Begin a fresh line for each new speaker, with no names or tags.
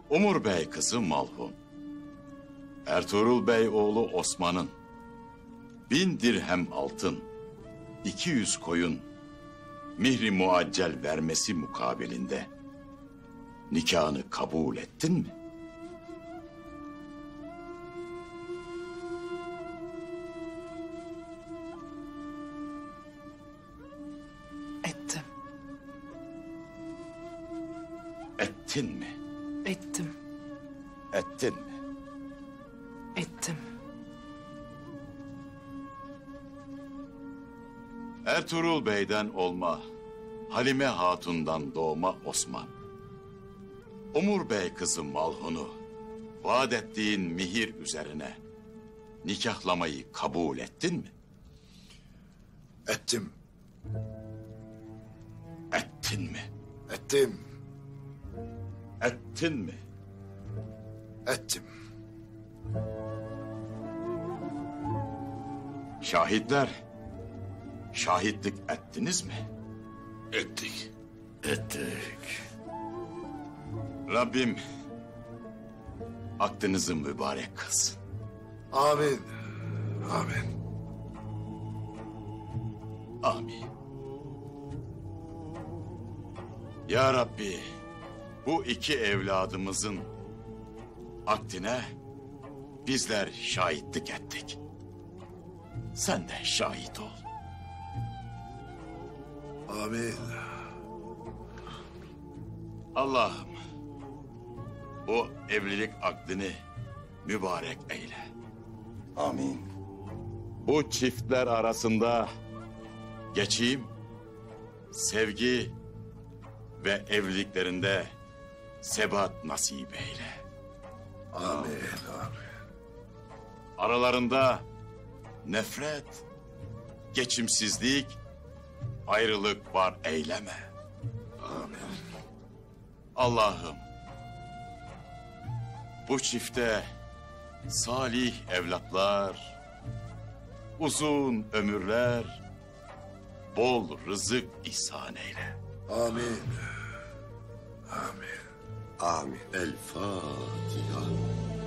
Umur Bey kızı Malhun, Ertuğrul Bey oğlu Osman'ın 1000 dirhem altın, 200 koyun, mihri muaccel vermesi mukabilinde nikahını kabul ettin mi?
Ettim.
Ettin mi?
Ettim.
Ettin mi?
Ettim.
Ertuğrul Bey'den olma, Halime Hatun'dan doğma Osman, Umur Bey kızı Malhun'u vaat ettiğin mihir üzerine nikahlamayı kabul ettin mi?
Ettim.
Ettin mi?
Ettim.
Ettin mi?
Ettim.
Şahitler, şahitlik ettiniz mi?
Ettik. Ettik.
Rabbim aklınızı mübarek kılsın.
Amin. Amin.
Amin. Ya Rabbi, bu iki evladımızın akdine bizler şahitlik ettik. Sen de şahit ol.
Amin.
Allah'ım, bu evlilik akdini mübarek eyle.
Amin.
Bu çiftler arasında geçim, sevgi ve evliliklerinde sebat nasip eyle.
Amin. Amin.
Aralarında nefret, geçimsizlik, ayrılık var eyleme.
Amin.
Allah'ım, bu çifte salih evlatlar, uzun ömürler, bol rızık ihsan eyle.
Amin. Amin.
Amin. El Fatiha.